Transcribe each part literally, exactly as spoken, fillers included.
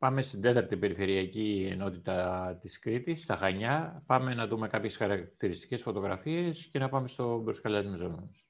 Πάμε στην τέταρτη περιφερειακή ενότητα της Κρήτης, στα Χανιά. Πάμε να δούμε κάποιες χαρακτηριστικές φωτογραφίες και να πάμε στο προσκαλέσμενο μας.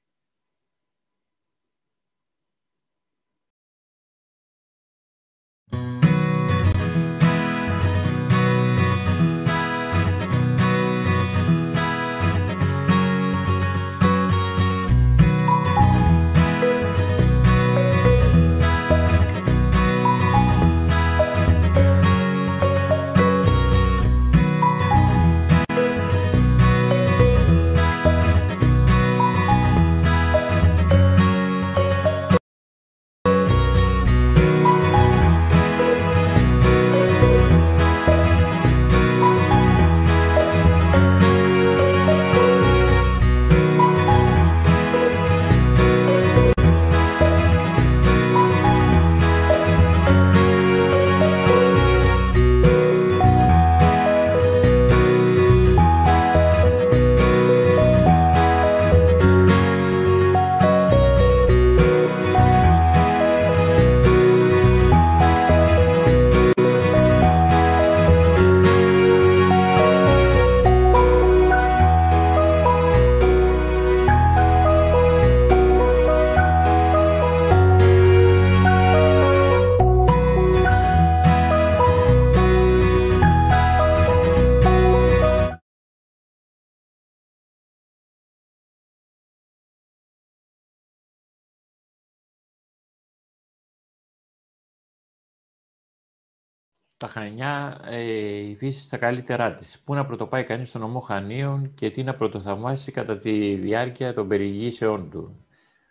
Τα Χανιά ε, υφίσταται στα καλύτερά της. Πού να πρωτοπάει κανείς στον νομό Χανίων και τι να πρωτοθαυμάσει κατά τη διάρκεια των περιηγήσεών του.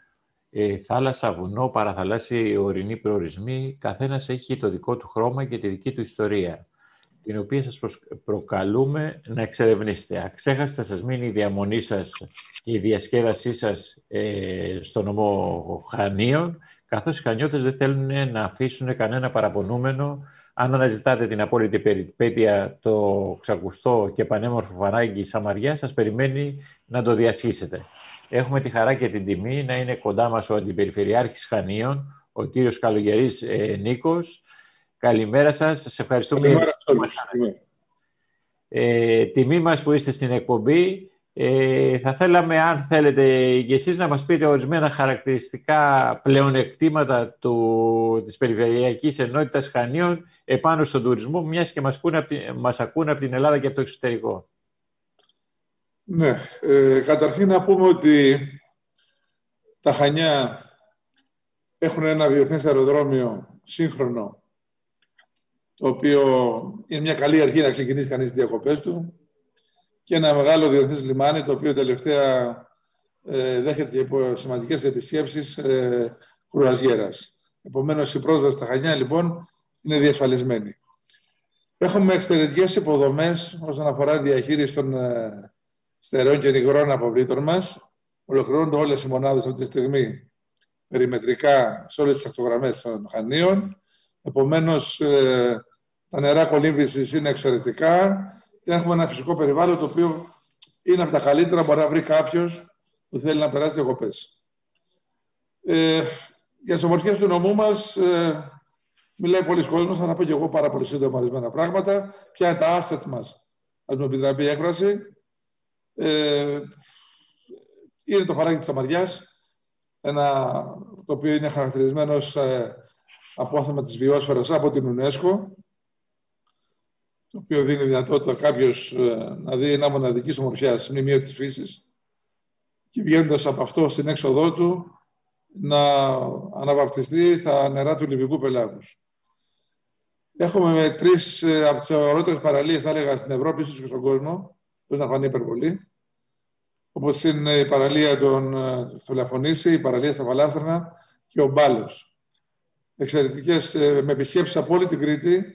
Ε, θάλασσα, βουνό, παραθαλάσσιοι ορεινοί προορισμοί, καθένας έχει το δικό του χρώμα και τη δική του ιστορία, την οποία σας προκαλούμε να εξερευνήσετε. Αξέχαστα σας μείνει η διαμονή σας και η διασκέδασή σας ε, στον νομό Χανίων, καθώς οι Χανιώτες δεν θέλουν να αφήσουν κανένα παραπονούμενο. Αν αναζητάτε την απόλυτη περιπέτεια, το ξακουστό και πανέμορφο φανάγγι Σαμαριά σας περιμένει να το διασχίσετε. Έχουμε τη χαρά και την τιμή να είναι κοντά μας ο Αντιπεριφερειάρχης Χανίων, ο κύριος Καλογερής ε, Νίκος. Καλημέρα σας. Σας ευχαριστούμε. Καλημέρα για ε, τιμή μας που είστε στην εκπομπή. Ε, θα θέλαμε, αν θέλετε και εσείς, να μας πείτε ορισμένα χαρακτηριστικά πλεονεκτήματα του, της Περιφερειακής Ενότητας Χανίων επάνω στον τουρισμό, μιας και μας, ακούνε, μας ακούνε από την Ελλάδα και από το εξωτερικό. Ναι, ε, καταρχήν να πούμε ότι τα Χανιά έχουν ένα διεθνές αεροδρόμιο σύγχρονο, το οποίο είναι μια καλή αρχή να ξεκινήσει κανείς τις διακοπές του, και ένα μεγάλο διεθνές λιμάνι, το οποίο τελευταία ε, δέχεται υπό σημαντικές επισκέψεις ε, κρουαζιέρας. Επομένως, η πρόσβαση στα Χανιά, λοιπόν, είναι διασφαλισμένη. Έχουμε εξαιρετικές υποδομές όσον αφορά τη διαχείριση των ε, στερεών και νυγρών αποβλήτων μας. Ολοκληρώνονται όλες οι μονάδες αυτή τη στιγμή περιμετρικά σε όλες τις ακτογραμμές των Χανίων. Επομένως, ε, τα νερά κολύμβησης είναι εξαιρετικά. Και έχουμε ένα φυσικό περιβάλλον το οποίο είναι από τα καλύτερα που μπορεί να βρει κάποιος που θέλει να περάσει διακοπές. Ε, για τις ομορφιές του νομού μας ε, μιλάει πολλοί κόσμος, θα πω και εγώ πάρα πολύ σύντομα ορισμένα πράγματα. Ποια είναι τα asset μας, αν μου επιτραπεί η έκφραση. Ε, είναι το φαράγγι της Σαμαριάς, ένα, το οποίο είναι χαρακτηρισμένο ως ε, απόθεμα της βιόσφαιρας από την UNESCO, το οποίο δίνει δυνατότητα κάποιος ε, να δει ένα μοναδικής ομορφιάς μνημείο της φύσης και βγαίνοντας από αυτό στην έξοδό του να αναβαπτιστεί στα νερά του Λιβικού πελάγους. Έχουμε με τρεις ε, από τις ωραιότερες παραλίες, θα έλεγα, στην Ευρώπη, ίσως και στον κόσμο, χωρίς να φανεί υπερβολή, όπως είναι η παραλία των στο Λαφωνήσι, η παραλία στα Βαλάστρανα και ο Μπάλος. Εξαιρετικές, ε, με επισκέψεις από όλη την Κρήτη,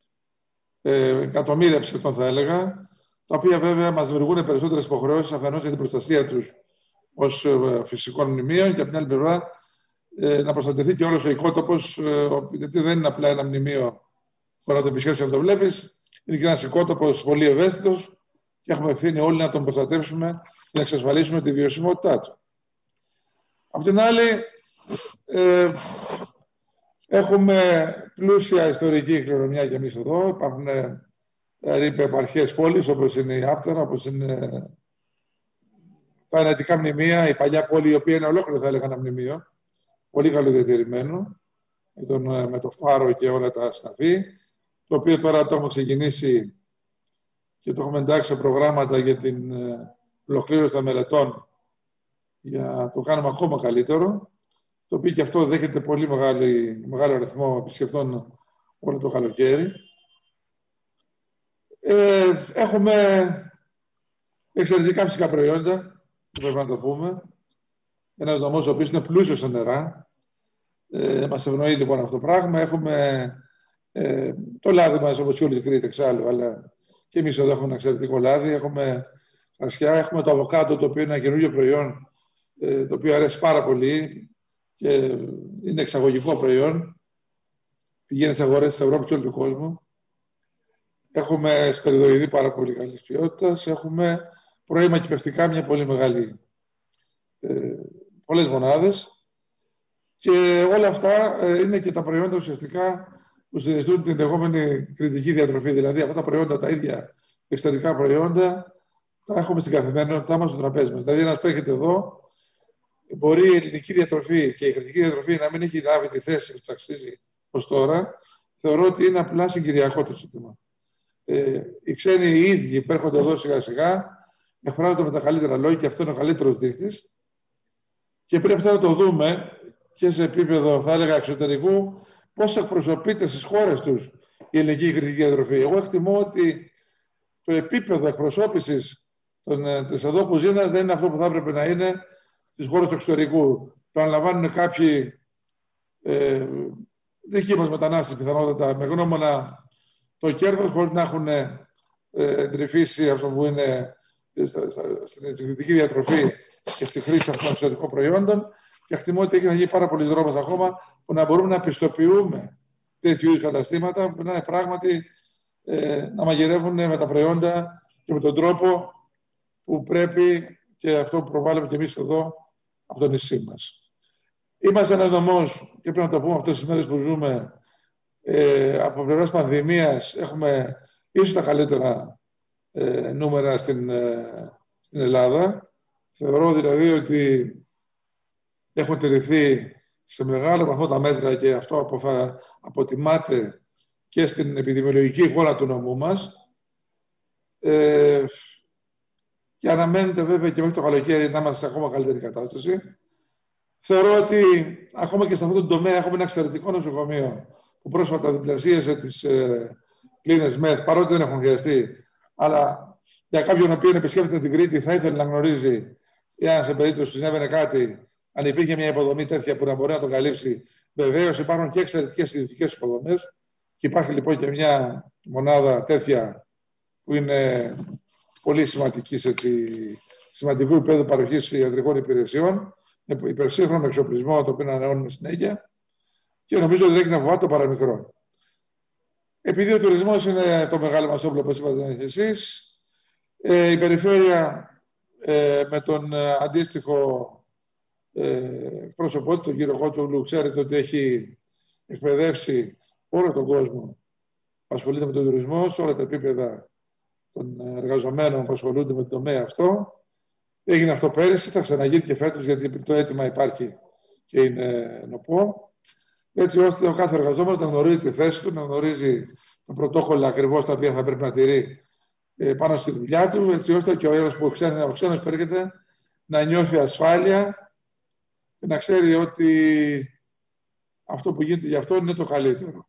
Ε, εκατομμύρια ψευτών, θα έλεγα, τα οποία βέβαια μας δημιουργούν περισσότερες υποχρεώσεις, αφενός για την προστασία τους ως ε, φυσικών μνημείων και από την άλλη πλευρά ε, να προστατευτεί και όλος ο οικότοπος, ε, γιατί δεν είναι απλά ένα μνημείο που να το επισκέψεις να το βλέπεις, είναι και ένας οικότοπος πολύ ευαίσθητος και έχουμε ευθύνη όλοι να τον προστατεύσουμε και να εξασφαλίσουμε τη βιωσιμότητά του. Απ' την άλλη, ε, Έχουμε πλούσια ιστορική κληρονομιά και εμείς εδώ. Υπάρχουν δηλαδή, επαρχίες πόλεις, όπως είναι η Άπτερα, όπως είναι τα ενατικά μνημεία, η παλιά πόλη, η οποία είναι ολόκληρο, θα έλεγα, ένα μνημείο. Πολύ καλοδιατηρημένο, με, τον, με το φάρο και όλα τα σταφή, το οποίο τώρα το έχουμε ξεκινήσει και το έχουμε εντάξει σε προγράμματα για την ολοκλήρωση των μελετών για να το κάνουμε ακόμα καλύτερο, το οποίο και αυτό δέχεται πολύ μεγάλη, μεγάλο αριθμό επισκεπτών όλο το καλοκαίρι. Ε, έχουμε εξαιρετικά φυσικά προϊόντα, πρέπει να το πούμε. Ένας δομός ο οποίος είναι πλούσιος σε νερά. Ε, μας ευνοεί λοιπόν αυτό το πράγμα. Έχουμε ε, το λάδι μας, όπως και όλη την Κρήτη εξάλλου, αλλά και εμείς εδώ έχουμε ένα εξαιρετικό λάδι. Έχουμε κρασιά, έχουμε το αβοκάντο, το οποίο είναι ένα καινούργιο προϊόν, ε, το οποίο αρέσει πάρα πολύ και είναι εξαγωγικό προϊόν. Πηγαίνει στις αγορές της Ευρώπης και όλου του κόσμου. Έχουμε σπεριδοειδή πάρα πολύ καλής ποιότητας. Έχουμε προϊόντα κυπευτικά, μια πολύ μεγάλη, ε, πολλές μονάδες. Και όλα αυτά ε, είναι και τα προϊόντα ουσιαστικά που συνιστούν την λεγόμενη κριτική διατροφή. Δηλαδή, αυτά τα προϊόντα, τα ίδια εξωτερικά προϊόντα, τα έχουμε στην καθημερινότητά μας στο τραπέζι μας. Δηλαδή, ένας που έρχεται εδώ, μπορεί η ελληνική διατροφή και η κριτική διατροφή να μην έχει λάβει τη θέση που της αξίζει ως τώρα. Θεωρώ ότι είναι απλά συγκυριακό το ζήτημα. Ε, οι ξένοι οι ίδιοι που έρχονται εδώ σιγά-σιγά εκφράζονται με τα καλύτερα λόγια και αυτό είναι ο καλύτερος δείκτης. Και πρέπει αυτό να το δούμε και σε επίπεδο, θα έλεγα, εξωτερικού, πώς εκπροσωπείται στις χώρες τους η ελληνική κριτική διατροφή. Εγώ εκτιμώ ότι το επίπεδο εκπροσώπησης της εδώ κουζίνας δεν είναι αυτό που θα έπρεπε να είναι στις χώρες του εξωτερικού. Το αναλαμβάνουν κάποιοι ε, δικοί μας μετανάστες πιθανότατα με γνώμονα το κέρδος, χωρίς να έχουν ε, εντρυφήσει αυτό που είναι στην κριτική διατροφή και στη χρήση αυτών των εξωτερικών προϊόντων. Και εκτιμώ ότι έχει να γίνει πάρα πολλοί δρόμος ακόμα που να μπορούμε να πιστοποιούμε τέτοιου είδους καταστήματα που να είναι πράγματι ε, να μαγειρεύουν με τα προϊόντα και με τον τρόπο που πρέπει και αυτό που προβάλλουμε και εμείς εδώ από το νησί μας. Είμαστε ένας νομός και πρέπει να το πούμε αυτές τις μέρες που ζούμε ε, από πλευράς πανδημίας έχουμε ίσως τα καλύτερα ε, νούμερα στην, ε, στην Ελλάδα. Θεωρώ δηλαδή ότι έχουν τηρηθεί σε μεγάλο βαθμό τα μέτρα και αυτό αποτιμάται και στην επιδημιολογική εικόνα του νομού μας. Ε, και αναμένεται βέβαια και μέχρι το καλοκαίρι να είμαστε σε ακόμα καλύτερη κατάσταση. Θεωρώ ότι ακόμα και σε αυτό το τομέα έχουμε ένα εξαιρετικό νοσοκομείο που πρόσφατα διπλασίασε τις ε, κλίνες ΜΕΘ, παρότι δεν έχουν χρειαστεί. Αλλά για κάποιον ο οποίος επισκέπτεται την Κρήτη θα ήθελε να γνωρίζει, εάν σε περίπτωση συνέβαινε κάτι, αν υπήρχε μια υποδομή τέτοια που να μπορεί να τον καλύψει. Βεβαίως υπάρχουν και εξαιρετικές ιδιωτικές υποδομές και υπάρχει λοιπόν και μια μονάδα τέτοια που είναι πολύ σημαντική, έτσι, σημαντικού επίπεδου παροχής ιατρικών υπηρεσιών, με υπερσύγχρονο εξοπλισμό, το οποίο ανανεώνουμε συνέχεια και νομίζω ότι δεν έχει να φοβάται το παραμικρό. Επειδή ο τουρισμός είναι το μεγάλο μας όπλο, όπως είπατε εσείς, ε, η περιφέρεια ε, με τον ε, αντίστοιχο ε, πρόσωπό, τον κύριο Χότσογλου, ξέρετε ότι έχει εκπαιδεύσει όλο τον κόσμο που ασχολείται με τον τουρισμό, σε όλα τα επίπεδα των εργαζομένων που ασχολούνται με τον τομέα αυτό. Έγινε αυτό πέρυσι, θα ξαναγίνει και φέτος, γιατί το αίτημα υπάρχει και είναι νοπό. Έτσι ώστε ο κάθε εργαζόμενος να γνωρίζει τη θέση του, να γνωρίζει τα πρωτόκολλα ακριβώς τα οποία θα πρέπει να τηρεί πάνω στη δουλειά του, έτσι ώστε και ο ένας που ο ξένος έρχεται να νιώθει ασφάλεια και να ξέρει ότι αυτό που γίνεται για αυτό είναι το καλύτερο.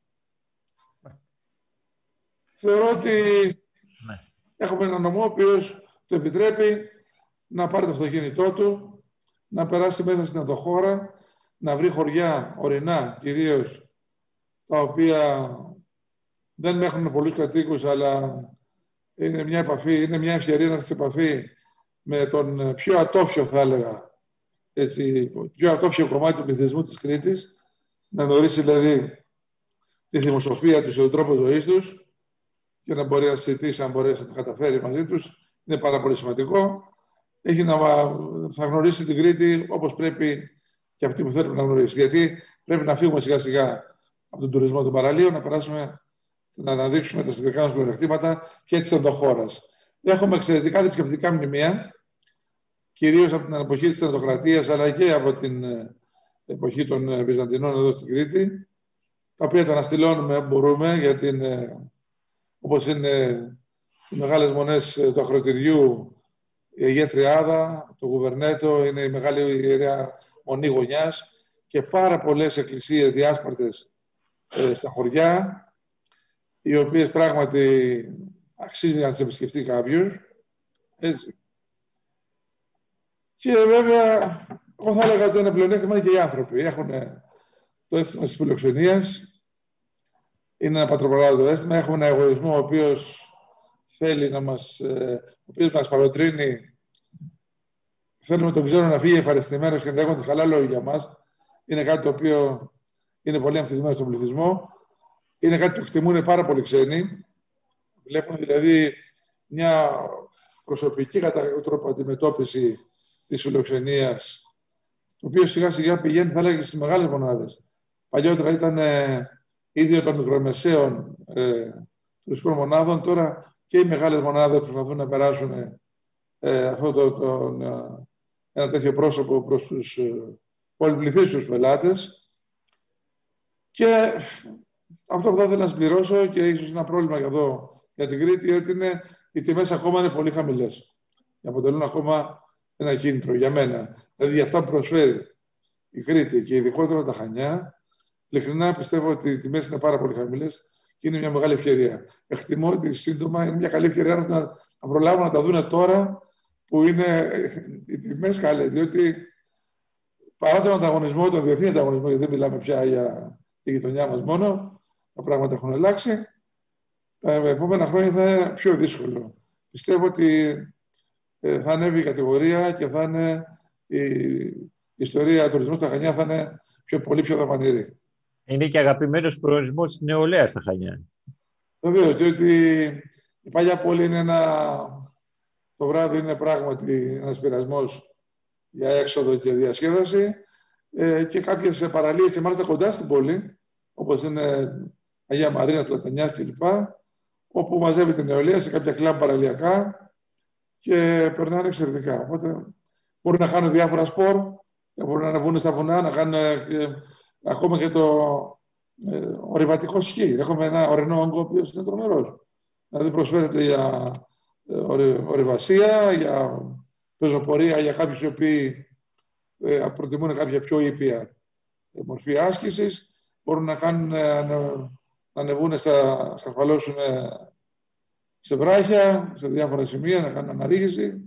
Θεωρώ ότι ναι. Έχουμε έναν νομό ο οποίος το επιτρέπει να πάρει το αυτοκίνητό του, να περάσει μέσα στην ενδοχώρα, να βρει χωριά ορεινά κυρίως, τα οποία δεν έχουν πολλούς κατοίκους, αλλά είναι μια επαφή, είναι μια ευκαιρία να έρθει σε επαφή με τον πιο ατόφιο, θα έλεγα, έτσι, πιο ατόφιο κομμάτι του πληθυσμού της Κρήτης, να γνωρίσει δηλαδή τη δημοσιοφία τους, τον τρόπο ζωής τους και να μπορεί να συζητήσει, αν μπορέσει να το καταφέρει μαζί τους. Είναι πάρα πολύ σημαντικό. Έχει να θα γνωρίσει την Κρήτη όπως πρέπει και αυτοί που θέλουν να γνωρίσει. Γιατί πρέπει να φύγουμε σιγά σιγά από τον τουρισμό των παραλίων, να περάσουμε να αναδείξουμε τα συνδετικά μας πλεονεκτήματα και της ενδοχώρας. Έχουμε εξαιρετικά θρησκευτικά μνημεία, κυρίως από την εποχή της Τρεντοκρατίας, αλλά και από την εποχή των Βυζαντινών εδώ στην Κρήτη, τα οποία τα αναστηλώνουμε μπορούμε, γιατί όπως είναι οι μεγάλες μονές του Ακροτηριού, η Αγία Τριάδα, το Γουβερνέτο, είναι η μεγάλη ιερέα μονή γωνιάς και πάρα πολλές εκκλησίες διάσπαρτες ε, στα χωριά, οι οποίες πράγματι αξίζει να τις επισκεφτεί κάποιος. Έτσι. Και βέβαια, εγώ θα έλεγα ότι ένα πλεονέκτημα είναι και οι άνθρωποι. Έχουν το αίσθημα της φιλοξενίας, είναι ένα πατροπαράδοτο αίσθημα, έχουμε ένα εγωισμό ο οποίος θέλει να μας, ο οποίος μας παροτρύνει. Θέλουμε τον ξένο να φύγει ευχαριστημένος και να έχουν χαλά λόγια για μας. Είναι κάτι το οποίο είναι πολύ αμφισβητημένο στον πληθυσμό. Είναι κάτι που εκτιμούν πάρα πολλοί ξένοι. Βλέπουν δηλαδή μια προσωπική κατά τρόπο αντιμετώπιση της φιλοξενίας, το οποίο σιγά σιγά πηγαίνει, θα έλεγα, στις μεγάλες μονάδες. Παλιότερα ήταν ε, ίδιο των μικρομεσαίων ε, τουριστικών μονάδων, τώρα και οι μεγάλες μονάδες προσπαθούν να περάσουν ε, αυτό το, το, το, ένα τέτοιο πρόσωπο προς τους ε, πολυπληθείς πελάτες. Και αυτό που θα ήθελα να συμπληρώσω, και ίσως ένα πρόβλημα εδώ για την Κρήτη, ότι είναι, οι τιμές ακόμα είναι πολύ χαμηλές. Και αποτελούν ακόμα ένα κίνητρο για μένα. Δηλαδή για αυτά που προσφέρει η Κρήτη και ειδικότερα τα Χανιά, ειλικρινά πιστεύω ότι οι τιμές είναι πάρα πολύ χαμηλές και είναι μια μεγάλη ευκαιρία. Εκτιμώ ότι σύντομα είναι μια καλή ευκαιρία να, να προλάβουν να τα δουν τώρα που είναι οι τιμές καλές. Διότι παρά τον ανταγωνισμό, τον διεθνή ανταγωνισμό, γιατί δεν μιλάμε πια για τη γειτονιά μας μόνο, τα πράγματα έχουν αλλάξει. Τα επόμενα χρόνια θα είναι πιο δύσκολο. Πιστεύω ότι θα ανέβει η κατηγορία και θα είναι η, η ιστορία τουρισμού στα Χανιά θα είναι πιο, πολύ πιο δαπανηρή. Είναι και αγαπημένος προορισμός της νεολαίας στα Χανιά. Βεβαίως, διότι η παλιά πόλη είναι ένα... Το βράδυ είναι πράγματι ένας πειρασμός για έξοδο και διασκέδαση ε, και κάποιες παραλίες και μάλιστα κοντά στην πόλη, όπως είναι Αγία Μαρίνα, Πλατανιάς κλπ, όπου μαζεύει την νεολαία σε κάποια κλαμπ παραλιακά και περνάνε εξαιρετικά. Οπότε μπορούν να κάνουν διάφορα σπορ, μπορούν να ανεβούν στα βουνά, να κάνουν ε, ακόμα και το ε, ορειβατικό σκι. Έχουμε ένα ορεινό όγκο, ο οποίος είναι τρομερός. Δηλαδή προσφέρεται για ε, ορειβασία, για πεζοπορία, για κάποιους οι οποίοι ε, προτιμούν κάποια πιο ήπια ε, μορφή άσκησης. Μπορούν να κάνουν, ε, να ανεβούν, στα, σκαρφαλώσουν ε, σε βράχια, σε διάφορα σημεία, να κάνουν αναρρίχηση.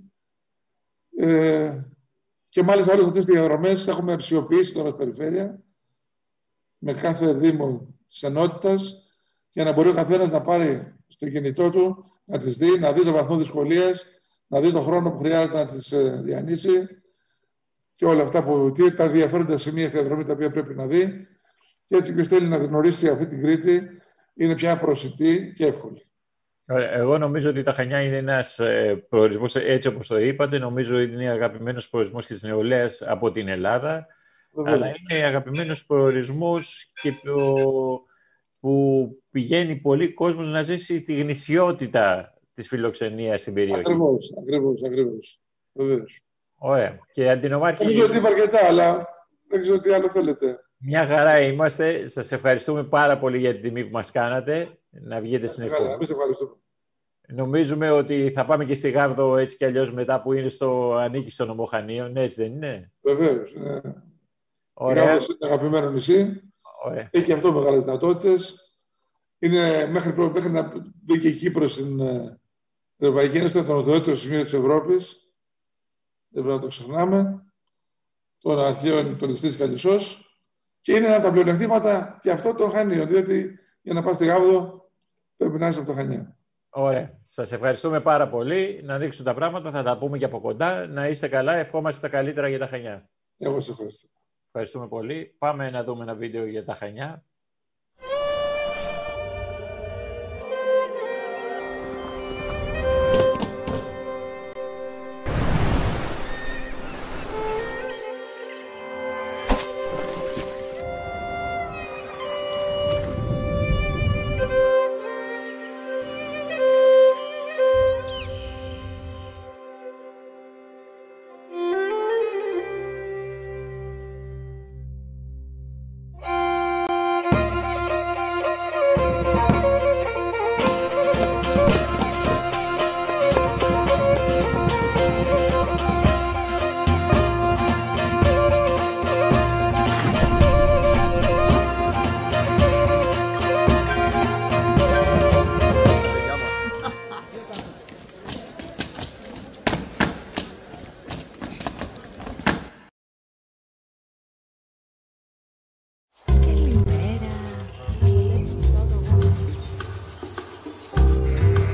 Ε, και μάλιστα όλες αυτές τις διαδρομές έχουμε αξιοποιήσει τώρα στην περιφέρεια με κάθε δήμο της ενότητας για να μπορεί ο καθένας να πάρει στο κινητό του, να τις δει, να δει το βαθμό δυσκολίας, να δει τον χρόνο που χρειάζεται να τις διανύσει και όλα αυτά που τα ενδιαφέροντα σημεία στη διαδρομή τα οποία πρέπει να δει. Και έτσι ποιος θέλει να γνωρίσει αυτή την Κρήτη είναι πια προσιτή και εύκολη. Εγώ νομίζω ότι τα Χανιά είναι ένας προορισμός, έτσι όπως το είπατε, νομίζω είναι αγαπημένος προορισμός και της νεολαίας από την Ελλάδα, Βέβαια. αλλά είναι αγαπημένος προορισμός και το, που πηγαίνει πολύ κόσμος να ζήσει τη γνησιότητα της φιλοξενίας στην περιοχή. Ακριβώς, ακριβώς, ακριβώς. Βεβαίως. Ωραία. Και αντινομάρχη... Νομίζω ότι είμαι αρκετά, αλλά δεν ξέρω τι άλλο θέλετε. Μια χαρά είμαστε. Σας ευχαριστούμε πάρα πολύ για την τιμή που μας κάνατε να βγείτε στην εκπομπή. Εμείς ευχαριστούμε. Νομίζουμε ότι θα πάμε και στη Γάβδο έτσι κι αλλιώς μετά που είναι στο, ανήκει στο νομό Χανίων. Έτσι δεν είναι? Βεβαίως. Ναι. Ωραία. Η Γάβδος είναι αγαπημένο νησί. Ωραία. Έχει και αυτό μεγάλες δυνατότητες. Είναι μέχρι, μέχρι να μπει και η Κύπρος στην Ευρωπαϊκή Ένωση, το νοτιότερο σημείο της Ευρώπης. Δεν πρέπει να το ξεχνάμε. Των αρχαίων των νησί της Καλισσός. Και είναι ένα από τα πλεονεκτήματα και αυτό των Χανίων, διότι για να πας στη Γάβδο πρέπει να είσαι από τα Χανιά. Ωραία. Σας ευχαριστούμε πάρα πολύ. Να δείξουν τα πράγματα, θα τα πούμε και από κοντά. Να είστε καλά. Ευχόμαστε τα καλύτερα για τα Χανιά. Εγώ σας ευχαριστώ. Ευχαριστούμε πολύ. Πάμε να δούμε ένα βίντεο για τα Χανιά.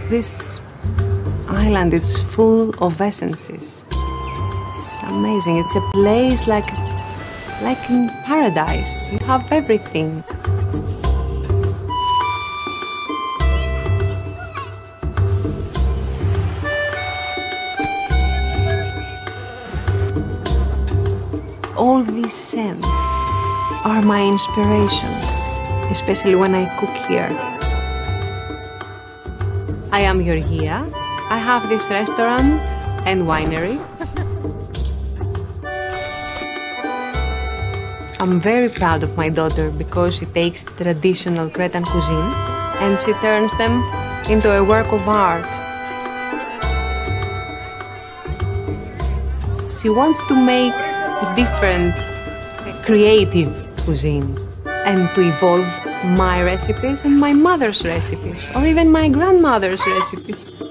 This island is full of essences. It's amazing. It's a place like, like in paradise. You have everything. All these scents are my inspiration, especially when I cook here. I am Georgia. I have this restaurant and winery. I'm very proud of my daughter because she takes traditional Cretan cuisine and she turns them into a work of art. She wants to make a different, creative cuisine and to evolve my recipes and my mother's recipes, or even my grandmother's recipes.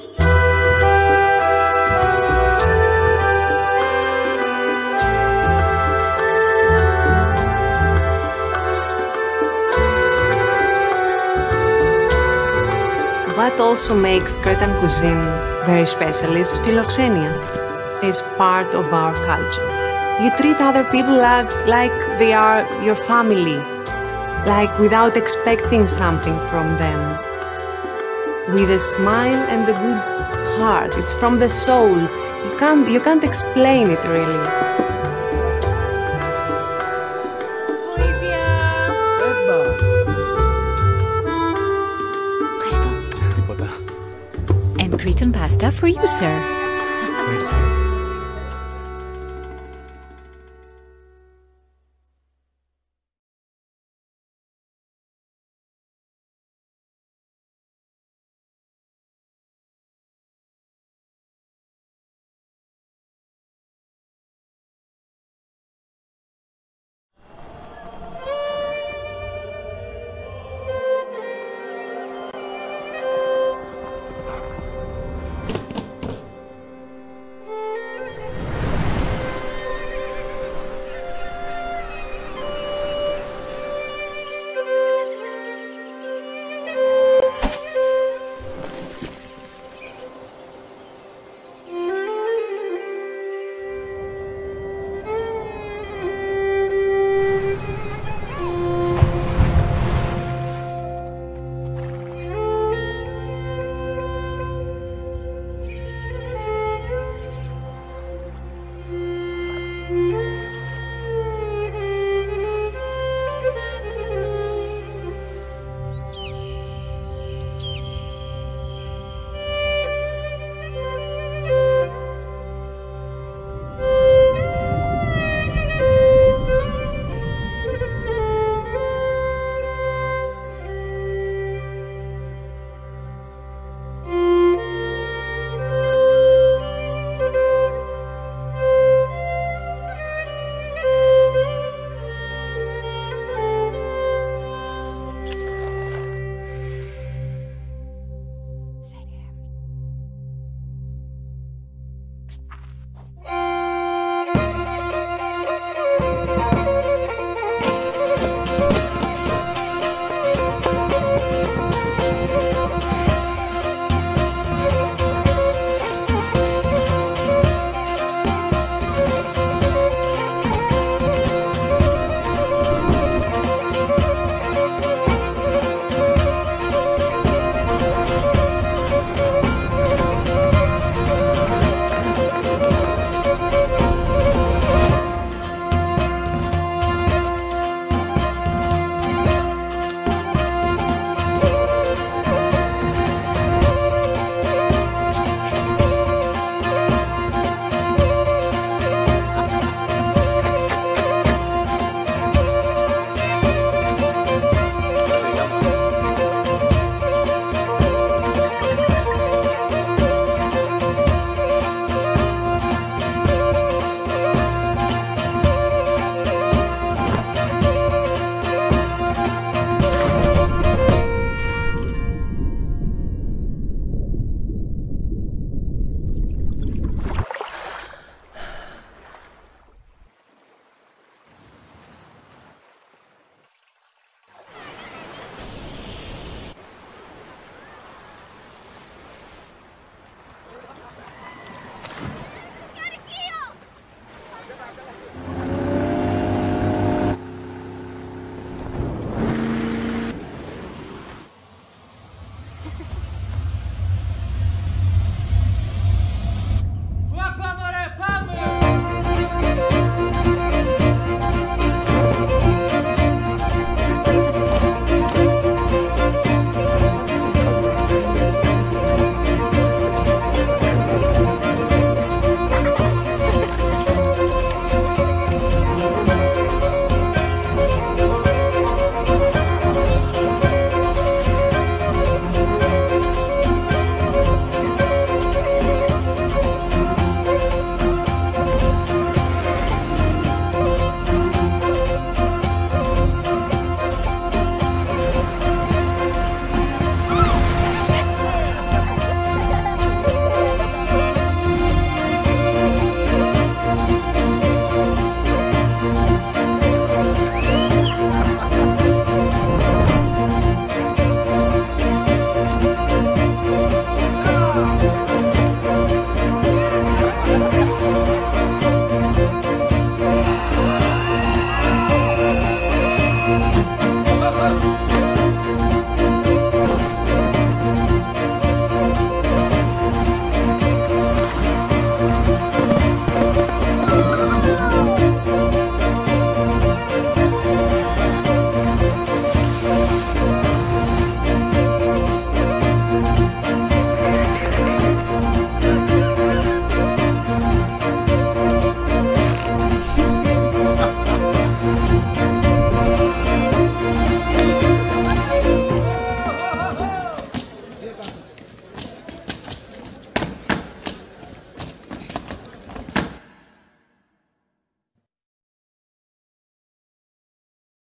What also makes Cretan cuisine very special is philoxenia. It's part of our culture. You treat other people like, like they are your family, like without expecting something from them. With a smile and a good heart. It's from the soul. You can't, you can't explain it really. And Cretan pasta for you, sir. Bye.